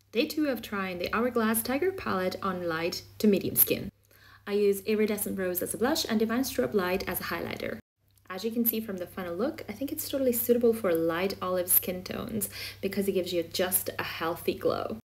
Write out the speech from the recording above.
Day 2 of trying the Hourglass Tiger palette on light to medium skin. I use Iridescent Rose as a blush and Divine Strobe Light as a highlighter. As you can see from the final look, I think it's totally suitable for light olive skin tones because it gives you just a healthy glow.